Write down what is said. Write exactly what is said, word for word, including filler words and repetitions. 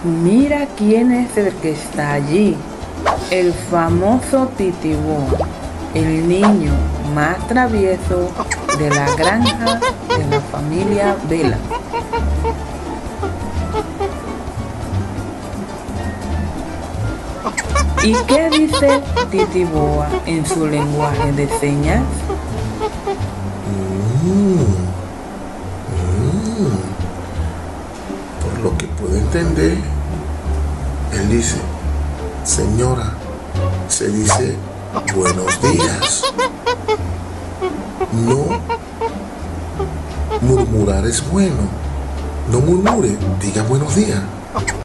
Mira quién es el que está allí. El famoso Titibú, el niño más travieso de la granja de la familia Vela. ¿Y qué dice Titiboa en su lenguaje de señas? Mm, mm. Por lo que puedo entender, él dice, señora, se dice buenos días. No murmurar es bueno. No murmure, diga buenos días.